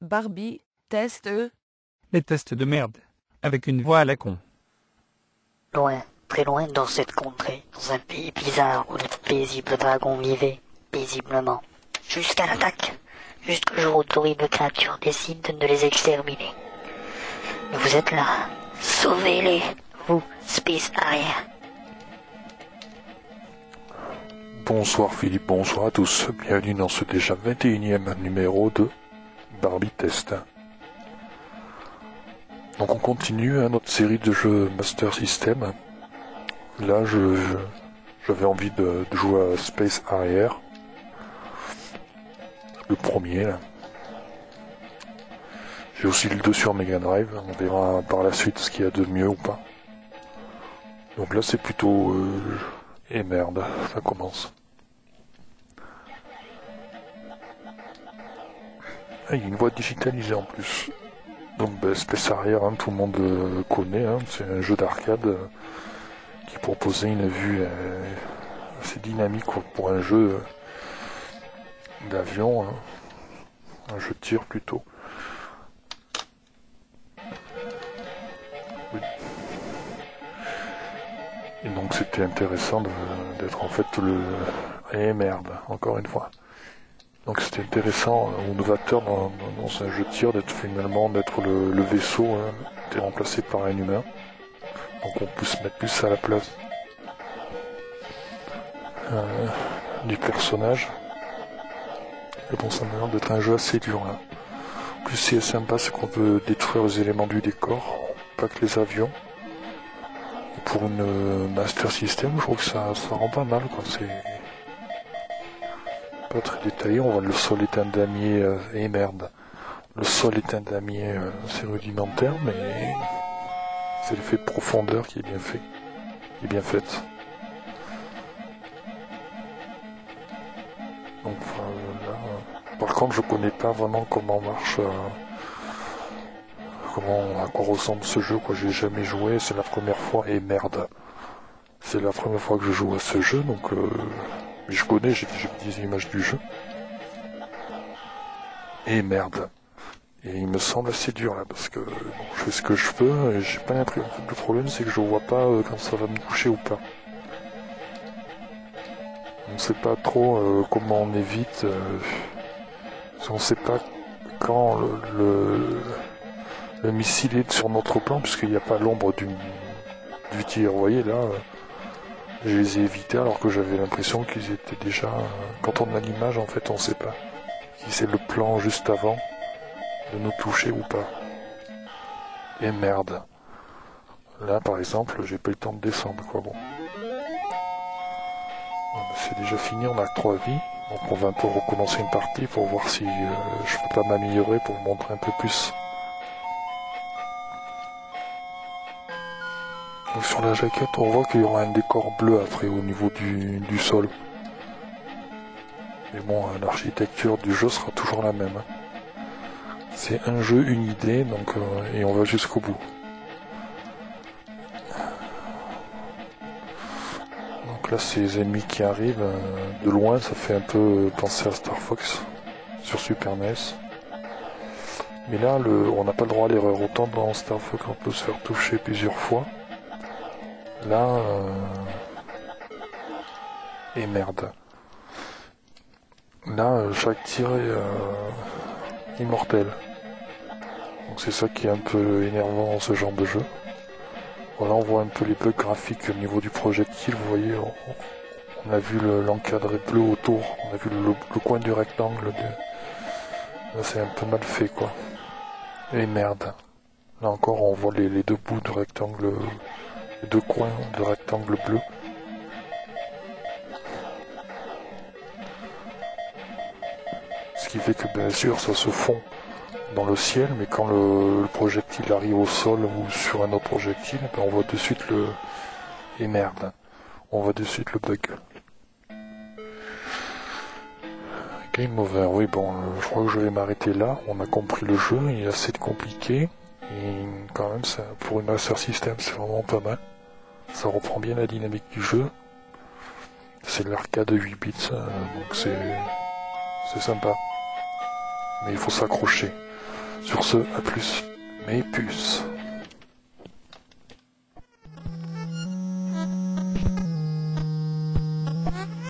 Barbie, teste Les tests de merde, avec une voix à la con. Loin, très loin dans cette contrée, dans un pays bizarre où les paisibles dragons vivaient, paisiblement, jusqu'à l'attaque, jusqu'au jour où d'horribles créatures décident de les exterminer. Mais vous êtes là, sauvez-les, vous, Space Arrière. Bonsoir Philippe, bonsoir à tous, bienvenue dans ce déjà 21e numéro de Barbie Test. Donc on continue notre série de jeux Master System. Là j'avais envie de jouer à Space Harrier, le premier là. J'ai aussi le 2 sur Mega Drive, on verra par la suite ce qu'il y a de mieux ou pas. Donc là c'est plutôt... Et merde, ça commence. Ah, il y a une voix digitalisée en plus. Donc Space Harrier, tout le monde connaît, c'est un jeu d'arcade qui proposait une vue assez dynamique pour un jeu d'avion, un jeu de tir plutôt. Oui. Et donc c'était intéressant d'être en fait le... Et merde, encore une fois. Donc c'était intéressant ou novateur dans un jeu de tir d'être le vaisseau était remplacé par un humain. Donc on peut se mettre plus à la place du personnage. Et bon, ça m'a l'air d'être un jeu assez dur là. En plus ce qui est sympa, c'est qu'on peut détruire les éléments du décor, pas que les avions. Et pour une Master System, je trouve que ça rend pas mal quoi. C'est pas très détaillé, on voit le sol est un damier, et merde. Le sol est un damier, c'est rudimentaire, mais c'est l'effet de profondeur qui est bien fait, qui est bien fait. Donc là, par contre, je connais pas vraiment comment marche, à quoi ressemble ce jeu, quoi. J'ai jamais joué, c'est la première fois, et merde. C'est la première fois que je joue à ce jeu, donc mais je connais, j'ai des images du jeu. Et merde. Et il me semble assez dur là, parce que bon, je fais ce que je peux, et j'ai pas l'impression. Le problème c'est que je vois pas quand ça va me toucher ou pas. On sait pas trop comment on évite. On sait pas quand le missile est sur notre plan, puisqu'il n'y a pas l'ombre du tir. Vous voyez là, je les ai évités alors que j'avais l'impression qu'ils étaient déjà... Quand on a l'image, en fait, on sait pas si c'est le plan juste avant de nous toucher ou pas. Et merde. Là, par exemple, j'ai pas eu le temps de descendre, quoi, bon. C'est déjà fini, on a 3 vies. Donc on va un peu recommencer une partie pour voir si je peux pas m'améliorer pour vous montrer un peu plus. Donc sur la jaquette, on voit qu'il y aura un décor bleu après au niveau du sol. Mais bon, l'architecture du jeu sera toujours la même. C'est un jeu, une idée, donc et on va jusqu'au bout. Donc là, c'est les ennemis qui arrivent de loin, ça fait un peu penser à Star Fox sur Super NES. Mais là, on n'a pas le droit à l'erreur. Autant dans Star Fox, on peut se faire toucher plusieurs fois. Là, et merde. Là, chaque tir est immortel. Donc c'est ça qui est un peu énervant dans ce genre de jeu. Voilà, on voit un peu les bugs graphiques au niveau du projectile. Vous voyez, on a vu l'encadré bleu autour. On a vu le coin du rectangle. Là, c'est un peu mal fait, quoi. Et merde. Là encore, on voit les deux bouts de rectangle... Les 2 coins de rectangle bleu. Ce qui fait que bien sûr ça se fond dans le ciel, mais quand le projectile arrive au sol ou sur un autre projectile, ben on voit de suite Et merde. On voit de suite le bug. Game over, oui bon, je crois que je vais m'arrêter là. On a compris le jeu, il est assez compliqué. Et quand même, ça, pour une Master System, c'est vraiment pas mal. Ça reprend bien la dynamique du jeu. C'est de l'arcade 8 bits, donc c'est sympa. Mais il faut s'accrocher. Sur ce, à plus, mes puces.